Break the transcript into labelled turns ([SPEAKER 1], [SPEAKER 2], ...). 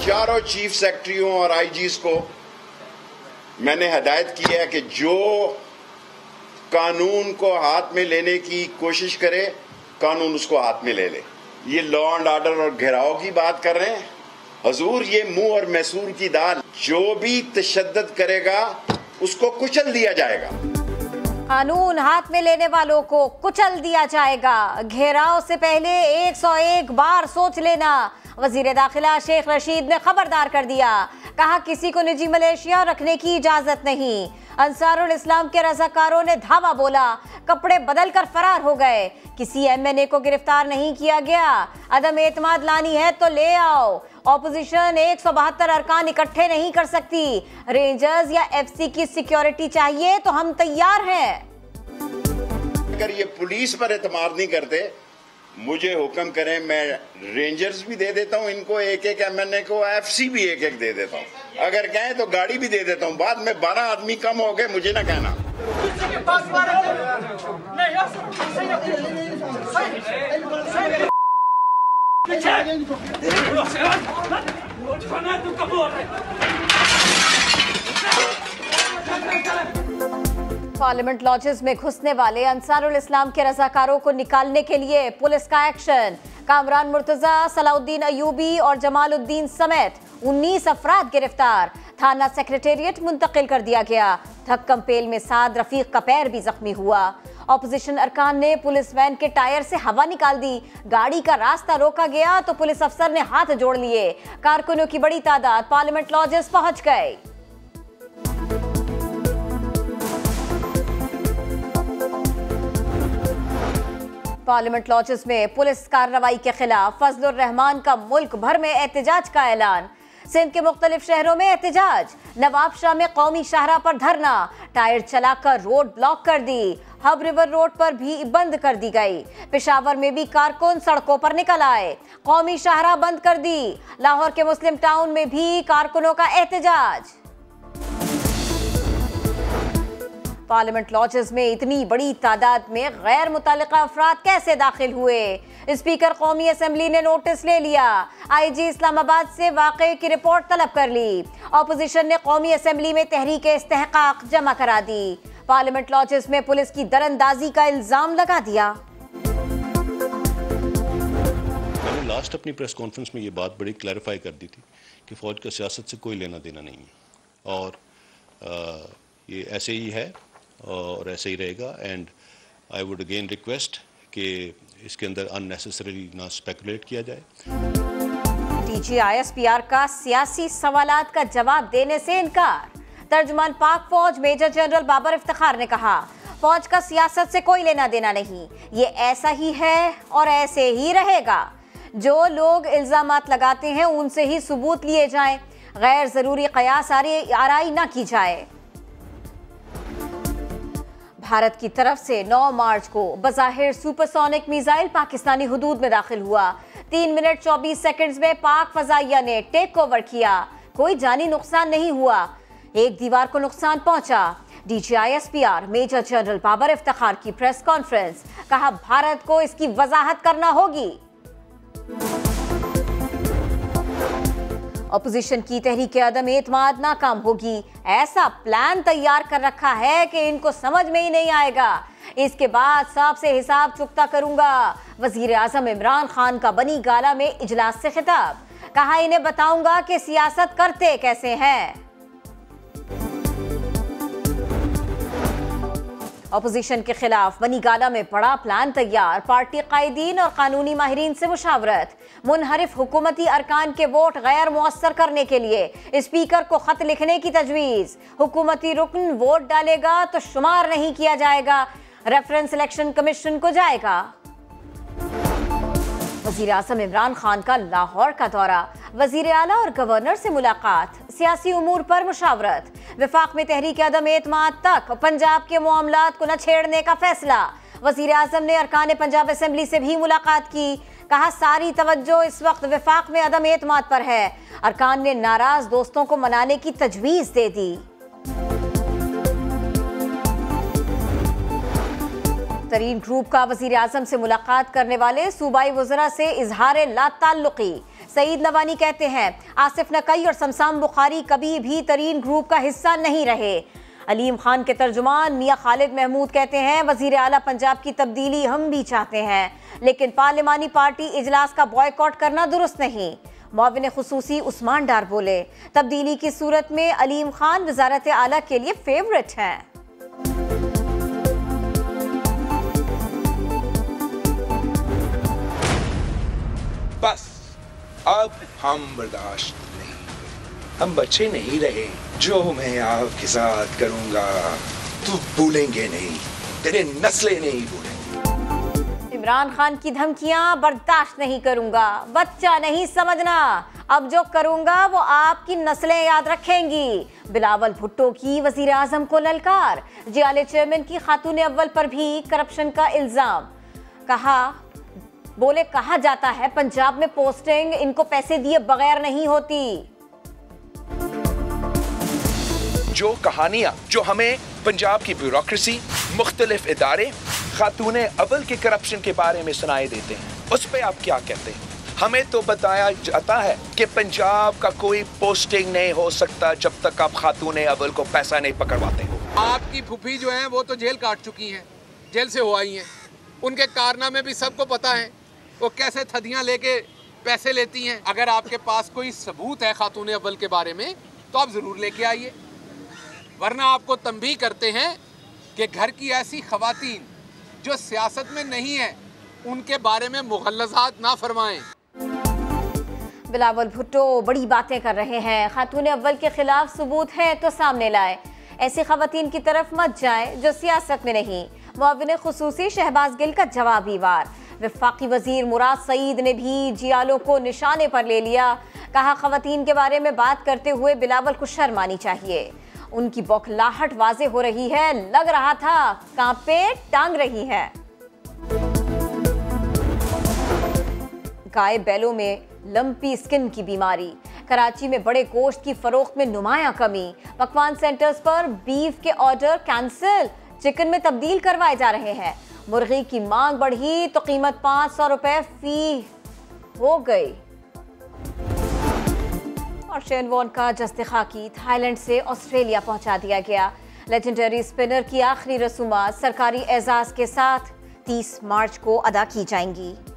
[SPEAKER 1] चारों चीफ सेक्रेटरियों और आईजीज को मैंने हिदायत की है कि जो कानून को हाथ में लेने की कोशिश करे, कानून उसको हाथ में ले ले। ये लॉ एंड ऑर्डर और घेराव की बात कर रहे हैं। हजूर, ये मुंह और मैसूर की दाल, जो भी तशद्दुद करेगा उसको कुचल दिया जाएगा।
[SPEAKER 2] कानून हाथ में लेने वालों को कुचल दिया जाएगा। घेराव से पहले 101 बार सोच लेना। वजीर दाखिला शेख रशीद ने खबरदार कर दिया, कहा किसी को निजी मलेशिया रखने की इजाजत नहीं। अंसारुल इस्लाम के रजाकारों ने धावा बोला, कपड़े बदल कर फरार हो गए। किसी एमएनए को गिरफ्तार नहीं किया गया। अदम एतमाद लानी है तो ले आओ। ऑपोजिशन 172 अरकान इकट्ठे नहीं कर सकती। रेंजर्स या एफसी की सिक्योरिटी चाहिए तो हम तैयार हैं।
[SPEAKER 1] अगर ये पुलिस पर एतमाद नहीं करते, मुझे हुक्म करें, मैं रेंजर्स भी दे देता हूं इनको, एक एमएनए को, एफसी भी एक दे देता हूं। अगर कहें तो गाड़ी भी दे देता हूं। बाद में 12 आदमी कम हो गए, मुझे ना कहना।
[SPEAKER 2] पार्लियामेंट लॉजेस में घुसने वाले अंसारुल इस्लाम के रजाकारों को निकालने के लिए पुलिस का एक्शन। कामरान मुर्तजा, सलाउद्दीन अयूबी और जमालुद्दीन समेत 19 अफराद गिरफ्तार। थाना सेक्रेटेरिएट मुंतकिल कर दिया गया। धक्कमपेल में साद रफीक का पैर भी जख्मी हुआ। ऑपोजिशन अरकान ने पुलिस वैन के टायर से हवा निकाल दी। गाड़ी का रास्ता रोका गया तो पुलिस अफसर ने हाथ जोड़ लिए। कारकुनों की बड़ी तादाद पार्लियामेंट लॉजेस पहुंच गए। पार्लियामेंट लॉजेस में पुलिस कार्रवाई के खिलाफ फजलुर रहमान का मुल्क भर में एहतजाज का ऐलान। सिंध के मुख्तलिफ शहरों में एहतजाज। नवाब शाह में कौमी शाहराह पर धरना। टायर चलाकर रोड ब्लॉक कर दी। हब रिवर रोड पर भी बंद कर दी गई। पेशावर में भी कारकुन सड़कों पर निकल आए। कौमी शाहराह बंद कर दी। लाहौर के मुस्लिम टाउन में भी कारकुनों का एहतजाज। पार्लियामेंट लॉजेस में इतनी बड़ी तादाद में गैर मुतल्लिका अफराद कैसे दाखिल हुए? स्पीकर कौमी असेंबली ने नोटिस ले लिया। आईजी इस्लामाबाद से वाक़े की रिपोर्ट तलब कर ली। ऑपोजिशन ने कौमी असेंबली में तहरीक इस्तेहकाक जमा करा दी। पार्लियामेंट लॉजेस में पुलिस की दरअंदाजी का इल्जाम लगा दिया।
[SPEAKER 3] मैंने लास्ट अपनी प्रेस कॉन्फ्रेंस में ये बात बड़ी क्लैरिफाई कर दी थी कि फ़ौज का सियासत से कोई लेना देना नहीं है और ये ऐसे ही है और ऐसे ही रहेगा। And I would again request कि इसके अंदर अननेसेसरी ना स्पेकुलेट किया जाए।
[SPEAKER 2] डीजी आईएसपीआर का सियासी सवालात का जवाब देने से इनकार। तर्जुमान पाक फौज मेजर जनरल बाबर इफ्तिखार ने कहा, फौज का सियासत से कोई लेना देना नहीं, ये ऐसा ही है और ऐसे ही रहेगा। जो लोग इल्जामात लगाते हैं उनसे ही सबूत लिए जाएं, गैर जरूरी कयास आराई ना की जाए। भारत की तरफ से 9 मार्च को बज़ाहिर सुपरसोनिक मिसाइल पाकिस्तानी हुदूद में दाखिल हुआ। 3 मिनट 24 सेकंड्स में पाक फजाइया ने टेक ओवर किया। कोई जानी नुकसान नहीं हुआ, एक दीवार को नुकसान पहुंचा। DG ISPR major general Babar Iftikhar की प्रेस कॉन्फ्रेंस, कहा भारत को इसकी वजाहत करना होगी। अपोजिशन की तहरीक अदम एतमाद नाकाम होगी। ऐसा प्लान तैयार कर रखा है कि इनको समझ में ही नहीं आएगा। इसके बाद सबसे हिसाब चुकता करूंगा। वजीर आजम इमरान खान का बनी गाला में इजलास से खिताब, कहा इन्हें बताऊंगा कि सियासत करते कैसे हैं। अपोजिशन के खिलाफ बनी गाला में बड़ा प्लान तैयार। पार्टी कायदीन और कानूनी माहिरीन से मुशावरत। मुनहरिफ हुकूमती अरकान के वोट गैर मुअस्सर करने के लिए स्पीकर को खत लिखने की तजवीज़। हुकूमती रुकन वोट डालेगा तो शुमार नहीं किया जाएगा, रेफरेंस इलेक्शन कमीशन को जाएगा। वज़ीर आज़म इमरान खान का लाहौर का दौरा। वज़ीर आला और गवर्नर से मुलाकात। सियासी उमूर पर मुशावरत। वफाक में तहरीक अदम एतमाद तक पंजाब के मामलात को न छेड़ने का फैसला। वज़ीर आज़म ने अरकान पंजाब असेंबली से भी मुलाकात की। कहा सारी तवज्जो इस वक्त वफाक में अदम एतमाद पर है। अरकान ने नाराज दोस्तों को मनाने की तजवीज़ दे दी। तरीन ग्रुप का वजीर आजम से मुलाकात करने वाले सूबाई वज़रा से इजहार ला ताल्लुकी। सईद नवानी कहते हैं आसिफ नकई और शमशान बुखारी कभी भी तरीन ग्रुप का हिस्सा नहीं रहे। अलीम खान के तर्जुमान मियां खालिद महमूद कहते हैं वजीर आला पंजाब की तब्दीली हम भी चाहते हैं, लेकिन पार्लिमानी पार्टी इजलास का बॉयकॉट करना दुरुस्त नहीं। मुआविन खुसूसी उस्मान डार बोले तब्दीली की सूरत में अलीम खान वजारत आला के लिए फेवरेट हैं।
[SPEAKER 4] बस अब हम बर्दाश्त नहीं, हम बच्चे नहीं रहे। जो मैं आपके साथ करूंगा तो भूलेंगे नहीं, तेरे नस्लें नहीं भूलेंगे।
[SPEAKER 2] इमरान खान की धमकियां बर्दाश्त नहीं करूंगा, बच्चा नहीं समझना, अब जो करूंगा वो आपकी नस्लें याद रखेंगी। बिलावल भुट्टो की वजीर आजम को ललकार। जियाले चेयरमैन की खातून अव्वल पर भी करप्शन का इल्जाम। कहा जाता है पंजाब में पोस्टिंग इनको पैसे दिए बगैर नहीं होती।
[SPEAKER 4] जो कहानियां जो हमें पंजाब की ब्यूरोक्रेसी, मुख्तलिफ इदारे, खातून अव्वल के करप्शन के बारे में सुनाई देते हैं, उस पे आप क्या कहते हैं? हमें तो बताया जाता है कि पंजाब का कोई पोस्टिंग नहीं हो सकता जब तक आप खातून अव्वल को पैसा नहीं पकड़वाते हो।
[SPEAKER 5] आपकी फूफी जो है वो तो जेल काट चुकी हैं, जेल से हो आई हैं, उनके कारनामे भी सबको पता है, वो कैसे थदियां लेके पैसे लेती हैं। अगर आपके पास कोई सबूत है खातून अव्वल के बारे में तो आप ज़रूर लेके आइए, वरना आपको तंबीह करते हैं कि घर की ऐसी खवातीन जो सियासत में नहीं है उनके बारे में मुग़ल्लज़ात ना फरमाएं।
[SPEAKER 2] बिलावल भुट्टो बड़ी बातें कर रहे हैं, खातून अव्वल के खिलाफ सबूत है तो सामने लाए, ऐसी खवातीन की तरफ मत जाएं जो सियासत में नहीं। मुआविन खुसूसी शहबाज गिल का जवाबी वार। वफाकी वजीर मुराद सईद ने भी जियालों को निशाने पर ले लिया। कहा खवातीन के बारे में बात करते हुए बिलावल को शर्म आनी चाहिए। उनकी बौखलाहट वाजे हो रही है, लग रहा था कांपे टांग रही है। गाय बैलों में लंपी स्किन की बीमारी। कराची में बड़े गोश्त की फरोख्त में नुमायां कमी। पकवान सेंटर्स पर बीफ के ऑर्डर कैंसिल, चिकन में तब्दील करवाए जा रहे हैं। मुर्गी की मांग बढ़ी तो कीमत 500 रुपए फी हो गई। और शेन वॉर्न का जस्ते खाकी थाईलैंड से ऑस्ट्रेलिया पहुंचा दिया गया। लेजेंडरी स्पिनर की आखिरी रसूमात सरकारी एजाज के साथ 30 मार्च को अदा की जाएंगी।